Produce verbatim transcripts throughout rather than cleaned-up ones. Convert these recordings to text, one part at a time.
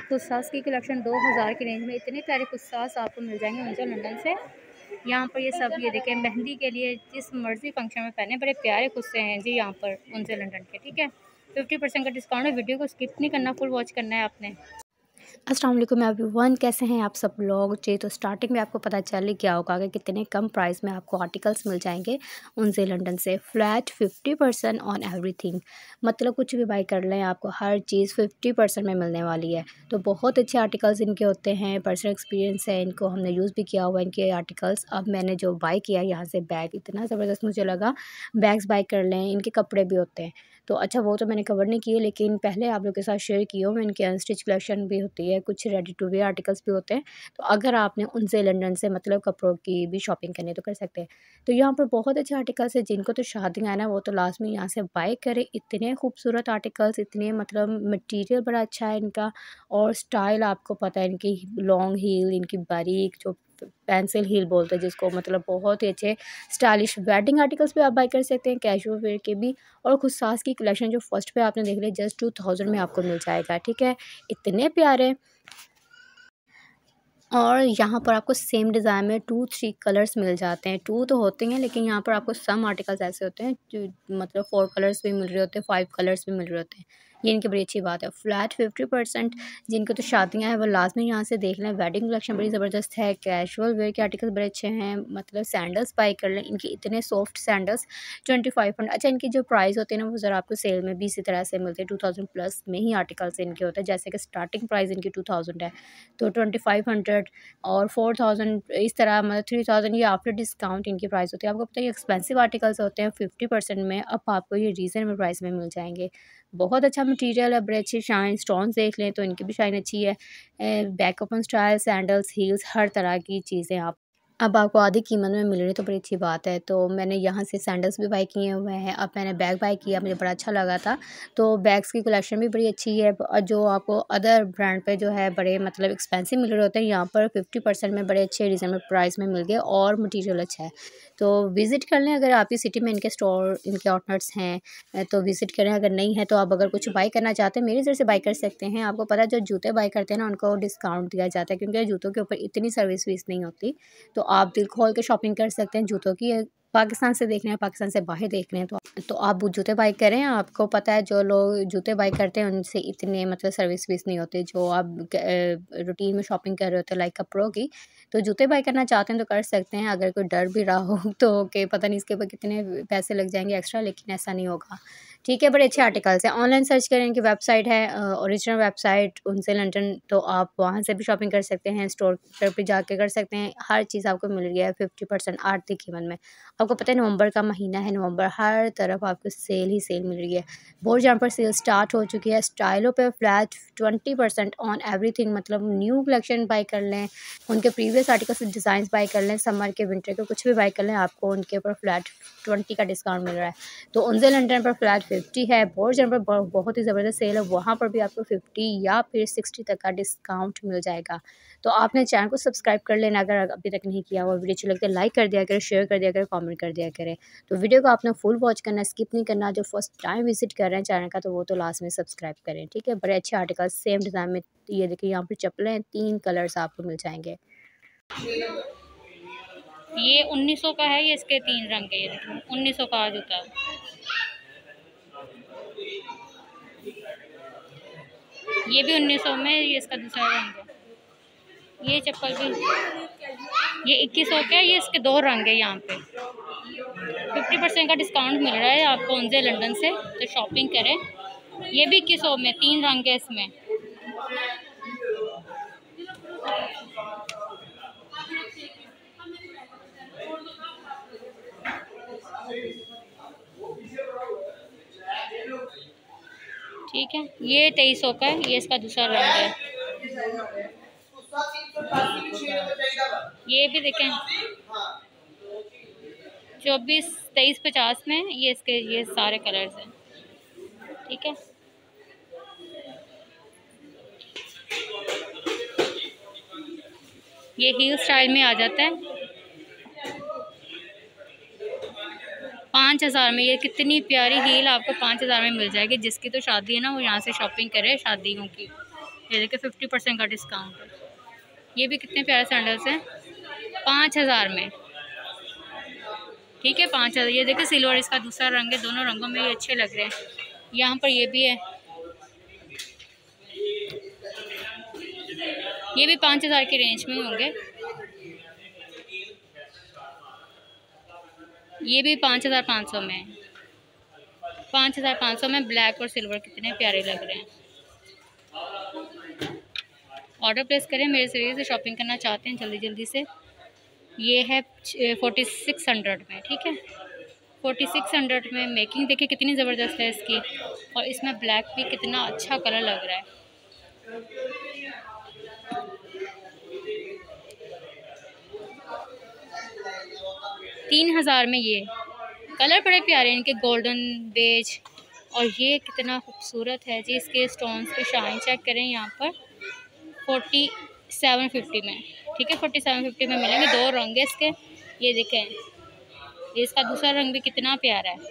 कुसास की कलेक्शन दो हज़ार की रेंज में इतने प्यारे कुसास आपको मिल जाएंगे उनसे लंदन से। यहाँ पर ये सब ये देखें, मेहंदी के लिए जिस मर्जी फंक्शन में पहने, बड़े प्यारे कुस्से हैं जी यहाँ पर उनसे लंदन के। ठीक है, फिफ्टी परसेंट का डिस्काउंट है। वीडियो को स्किप नहीं करना, फुल वॉच करना है आपने। अस्सलाम वालेकुम एवरीवन, कैसे हैं आप सब लोग। जी तो स्टार्टिंग में आपको पता चल ही गया होगा कि कितने कम प्राइस में आपको आर्टिकल्स मिल जाएंगे उनसे लंदन से। Flat fifty percent on everything, मतलब कुछ भी बाई कर लें आपको हर चीज़ फिफ्टी परसेंट में मिलने वाली है। तो बहुत अच्छे आर्टिकल्स इनके होते हैं, पर्सनल एक्सपीरियंस है, इनको हमने यूज़ भी किया हुआ इनके आर्टिकल्स। अब मैंने जो बाई किया यहाँ से बैग इतना ज़बरदस्त मुझे लगा, बैग्स बाई कर लें। इनके कपड़े भी होते हैं तो अच्छा, वो तो मैंने कवर नहीं किए, लेकिन पहले आप लोगों के साथ शेयर की हो। मैं इनकी अनस्टिच कलेक्शन भी होती है, कुछ रेडी टू वेयर आर्टिकल्स भी होते हैं। तो अगर आपने उनसे लंदन से मतलब कपड़ों की भी शॉपिंग करनी है तो कर सकते हैं। तो यहाँ पर बहुत अच्छे आर्टिकल्स हैं, जिनको तो शादियाँ हैं ना, वो तो लास्ट में यहाँ से बाय करें। इतने खूबसूरत आर्टिकल्स, इतने मतलब मटेरियल बड़ा अच्छा है इनका, और स्टाइल आपको पता है इनकी, लॉन्ग हील, इनकी बारीक जो पेंसिल हील बोलते हैं जिसको, मतलब बहुत ही अच्छे स्टाइलिश वेडिंग आर्टिकल्स भी आप बाय कर सकते हैं, कैजुअल वेयर के भी। और खुसास की कलेक्शन जो फर्स्ट पे आपने देख लिया, जस्ट टू थाउजेंड में आपको मिल जाएगा। ठीक है, इतने प्यारे। और यहाँ पर आपको सेम डिज़ाइन में टू थ्री कलर्स मिल जाते हैं। टू तो होते हैं, लेकिन यहाँ पर आपको सम आर्टिकल्स ऐसे होते हैं जो मतलब फोर कलर्स भी मिल रहे होते हैं, फाइव कलर्स भी मिल रहे होते हैं। ये इनकी बड़ी अच्छी बात है। फ्लैट फिफ्टी परसेंट, जिनको तो शादियाँ हैं वो लास्ट में यहाँ से देख लें। वेडिंग कलेक्शन बड़ी ज़बरदस्त है, कैजुअल वेयर के आर्टिकल बड़े अच्छे हैं, मतलब सैंडल्स बाई कर लें। इनके इतने soft sandals twenty five hundred. अच्छा, इनकी जो प्राइस होते हैं ना, वो ज़रा आपको सेल में भी इसी तरह से मिलते हैं। टू थाउजेंड प्लस में ही आर्टिकल्स इनके होते हैं, जैसे कि स्टार्टिंग प्राइस इनकी टू थाउजेंड है, तो ट्वेंटी फाइव हंड्रेड और फोर थाउजेंड इस तरह, मतलब थ्री थाउजेंड ये आफ्टर डिस्काउंट इनकी प्राइस होती है। आपको पता है ये एक्सपेंसिव आर्टिकल्स होते हैं फिफ्टी परसेंट में, अब आपको ये रीज़नेबल प्राइस में मिल जाएंगे। बहुत अच्छा मटेरियल है, बड़े अच्छे शाइन स्टोन्स देख लें तो इनकी भी शाइन अच्छी है। Back open style, sandals, heels, हर तरह की चीज़ें आप अब आपको आधी कीमत में मिल रही है, तो बड़ी अच्छी बात है। तो मैंने यहाँ से सैंडल्स भी बाई किए हुए हैं। अब मैंने बैग बाई किया, मुझे बड़ा अच्छा लगा था। तो बैग्स की कलेक्शन भी बड़ी अच्छी है, और जो आपको अदर ब्रांड पे जो है बड़े मतलब एक्सपेंसिव मिल रहे होते हैं, यहाँ पर फिफ्टी परसेंट में बड़े अच्छे रीज़नेबल प्राइस में मिल गए, और मटीरियल अच्छा है। तो विज़िट कर लें, अगर आपकी सिटी में इनके स्टोर, इनके आउटलेट्स हैं तो विज़िट करें। अगर नहीं है तो आप अगर कुछ बाई करना चाहते हैं मेरी तरफ से बाई कर सकते हैं। आपको पता है जो जूते बाई करते हैं ना, उनको डिस्काउंट दिया जाता है, क्योंकि जूतों के ऊपर इतनी सर्विस फीस नहीं होती। तो आप दिल खोल के शॉपिंग कर सकते हैं जूतों की। पाकिस्तान से देख रहे हैं, पाकिस्तान से बाहर देख रहे हैं, तो तो आप वो जूते बाई करें। आपको पता है जो लोग जूते बाई करते हैं उनसे इतने मतलब सर्विस फीस नहीं होती, जो आप रूटीन में शॉपिंग कर रहे होते हैं लाइक कपड़ों की। तो जूते बाई करना चाहते हैं तो कर सकते हैं। अगर कोई डर भी रहा हो तो कि पता नहीं इसके ऊपर कितने पैसे लग जाएंगे एक्स्ट्रा, लेकिन ऐसा नहीं होगा। ठीक है, बड़े अच्छे आर्टिकल्स हैं। ऑनलाइन सर्च करें, इनकी वेबसाइट है ओरिजिनल वेबसाइट उनसे लंदन, तो आप वहाँ से भी शॉपिंग कर सकते हैं। स्टोर पर भी जाके कर सकते हैं। हर चीज़ आपको मिल रही है फिफ्टी परसेंट आरती कीमत में। आपको पता है नवंबर का महीना है, नवंबर हर तरफ आपको सेल ही सेल मिल रही है। बहुत जहाँ पर सेल स्टार्ट हो चुकी है। स्टाइलों पे flat twenty percent on everything, मतलब न्यू कलेक्शन बाई कर लें, उनके प्रीवियस आर्टिकल से डिज़ाइन बाई कर लें, समर के विंटर के कुछ भी बाई कर लें, आपको उनके ऊपर फ्लैट ट्वेंटी का डिस्काउंट मिल रहा है। तो उनसे लंदन पर फ्लैट फिफ्टी है। बहुत जहाँ पर बहुत ही ज़बरदस्त सेल है, वहाँ पर भी आपको फिफ्टी या फिर सिक्सटी तक का डिस्काउंट मिल जाएगा। तो आपने चैनल को सब्सक्राइब कर लेना अगर अभी तक नहीं किया हुआ। वीडियो अच्छी लगती है लाइक कर दिया करें, शेयर कर दिया करें, कमेंट कर दिया करें। तो वीडियो को आपने फुल वॉच करना, स्किप नहीं करना। जो फर्स्ट टाइम विजिट कर रहे हैं चैनल का, तो वो तो लास्ट में सब्सक्राइब करें। ठीक है, बड़े अच्छे आर्टिकल सेम डिज़ाइन में। ये देखिए यहाँ पर चप्पलें हैं, तीन कलर्स आपको मिल जाएंगे। ये उन्नीस सौ का है, ये इसके तीन रंग के, ये देखिए उन्नीस सौ का आ जूता है। ये भी उन्नीस सौ में, ये इसका दूसरा रंग है। ये चप्पल भी ये इक्कीस सौ का है, ये इसके दो रंग है। यहाँ पे फिफ्टी परसेंट का डिस्काउंट मिल रहा है आपको उनसे लंदन से, तो शॉपिंग करें। ये भी इक्कीस सौ में, तीन रंग है इसमें। ठीक है, ये तेईस सौ का है, ये इसका दूसरा रंग है। ये भी देखें चौबीस तेईस पचास में, ये इसके ये सारे कलर्स हैं। ठीक है, ये हील स्टाइल में आ जाता है पाँच हज़ार में। ये कितनी प्यारी हील आपको पाँच हज़ार में मिल जाएगी। जिसकी तो शादी है ना, वो यहाँ से शॉपिंग करे शादियों की। ये देखिए फिफ्टी परसेंट का डिस्काउंट है। ये भी कितने प्यारे सैंडल्स हैं, पाँच हज़ार में। ठीक है, पाँच हज़ार। ये देखिए सिल्वर इसका दूसरा रंग है, दोनों रंगों में ये अच्छे लग रहे हैं। यहाँ पर ये भी है, ये भी पाँच हज़ार की रेंज में होंगे। ये भी पाँच हज़ार पाँच सौ में, पाँच हज़ार पाँच सौ में ब्लैक और सिल्वर कितने प्यारे लग रहे हैं। ऑर्डर प्लेस करें, मेरे जरिए से शॉपिंग करना चाहते हैं जल्दी जल्दी से। ये है फोर्टी सिक्स हंड्रेड में। ठीक है, फोर्टी सिक्स हंड्रेड में। मेकिंग देखिए कितनी ज़बरदस्त है इसकी, और इसमें ब्लैक भी कितना अच्छा कलर लग रहा है। तीन हज़ार में ये कलर बड़े प्यारे इनके, गोल्डन बेज, और ये कितना खूबसूरत है जी। इसके स्टोन्स पे शाइन चेक करें यहाँ पर, फोर्टी सेवन फिफ्टी में। ठीक है, फोर्टी सेवन फिफ्टी में मिलेंगे। दो रंग है इसके, ये देखें, ये इसका दूसरा रंग भी कितना प्यारा है।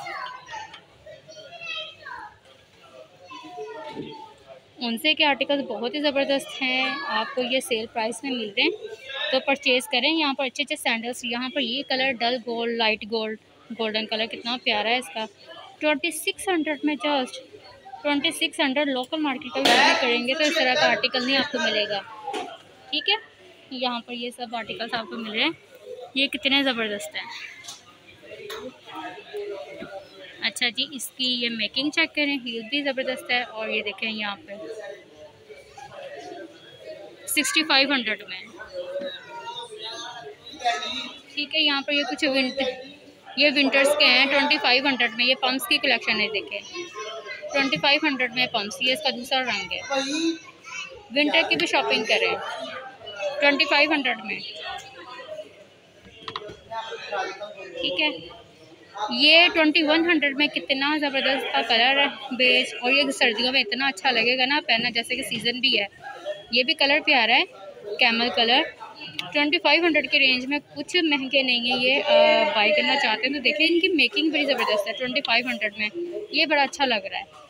उनसे के आर्टिकल्स बहुत ही ज़बरदस्त हैं, आपको ये सेल प्राइस में मिल रहे हैं, तो परचेज़ करें। यहाँ पर अच्छे अच्छे सैंडल्स, यहाँ पर ये colour dull gold, light gold, golden colour कितना प्यारा है इसका, ट्वेंटी सिक्स हंड्रेड में। Just twenty six hundred local market का विजिट करेंगे तो इस तरह का आर्टिकल नहीं आपको मिलेगा। ठीक है, यहाँ पर ये सब आर्टिकल्स आपको मिल रहे हैं, ये कितने ज़बरदस्त हैं। अच्छा जी, इसकी ये मेकिंग चेक करें, हील भी ज़बरदस्त है, और ये देखें यहाँ पे सिक्सटी फाइव हंड्रेड में। ठीक है, यहाँ पर ये कुछ विंटर, ये विंटर्स के हैं, ट्वेंटी फाइव हंड्रेड में। ये पम्प्स की कलेक्शन है, देखें ट्वेंटी फाइव हंड्रेड में पम्प्स। ये इसका दूसरा रंग है, विंटर की भी शॉपिंग करें ट्वेंटी फाइव हंड्रेड में। ठीक है, ये ट्वेंटी वन हंड्रेड में कितना ज़बरदस्त का कलर है, बेज, और ये सर्दियों में इतना अच्छा लगेगा ना पहनना, जैसे कि सीज़न भी है। ये भी कलर प्यारा है, camel colour. Twenty five hundred की रेंज में, कुछ महंगे नहीं है ये। बाई करना चाहते हैं तो देखिए, इनकी मेकिंग बड़ी ज़बरदस्त है। ट्वेंटी फाइव हंड्रेड में ये बड़ा अच्छा लग रहा है।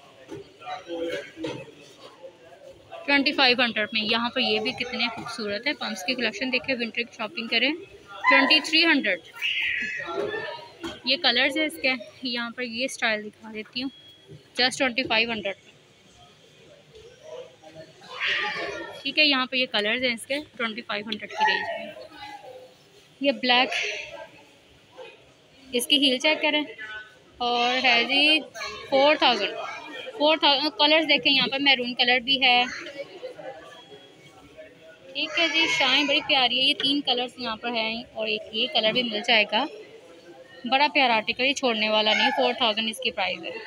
ट्वेंटी फाइव हंड्रेड में यहाँ पर ये भी कितने खूबसूरत है, पम्प्स की कलेक्शन देखें, विंटर की शॉपिंग करें। ट्वेंटी थ्री हंड्रेड, ये कलर्स है इसके। यहाँ पर ये स्टाइल दिखा देती हूँ, जस्ट ट्वेंटी फाइव हंड्रेड में। ठीक है, यहाँ पर ये कलर्स हैं इसके, ट्वेंटी फाइव हंड्रेड की रेंज में। ये ब्लैक, इसकी हील चेक करें, और है जी four thousand four thousand colours देखें, यहाँ पर मैरून कलर भी है। ठीक है जी, शाइन बड़ी प्यारी है। ये तीन कलर्स यहाँ पर हैं, और एक ये कलर भी मिल जाएगा। बड़ा प्यारा आर्टिकल, ये छोड़ने वाला नहीं। फोर थाउजेंड इसकी प्राइस है।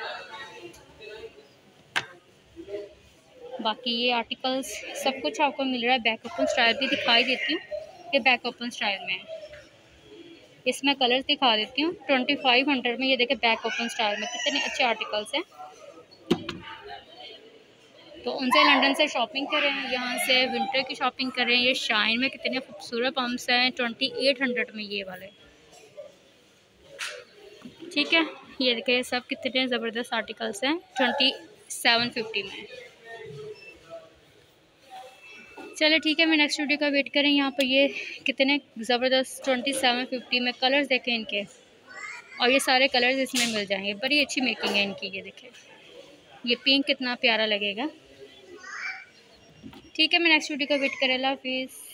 बाकी ये आर्टिकल्स सब कुछ आपको मिल रहा है। बैक ओपन स्टाइल भी दिखाई देती हूँ, ये बैक ओपन स्टाइल में है। इसमें कलर्स दिखा देती हूँ, ट्वेंटी फाइव हंड्रेड में। ये देखें बैक ओपन स्टाइल में कितने अच्छे आर्टिकल्स हैं। तो उनसे लंदन से शॉपिंग करें, यहाँ से विंटर की शॉपिंग करें। ये शाइन में कितने खूबसूरत पम्प्स हैं, ट्वेंटी एट हंड्रेड में ये वाले। ठीक है, ये देखें सब कितने ज़बरदस्त आर्टिकल्स हैं, ट्वेंटी सेवन फिफ्टी में। चलो ठीक है, मैं नेक्स्ट वीडियो का वेट करें। यहाँ पर ये कितने ज़बरदस्त ट्वेंटी सेवन फिफ्टी में कलर्स देखें इनके, और ये सारे कलर्स इसमें मिल जाएंगे। बड़ी अच्छी मेकिंग है इनकी, ये देखें, ये पिंक कितना प्यारा लगेगा। ठीक है, मैं नेक्स्ट वीडियो का वेट करें। अल्लाह हाफिज़।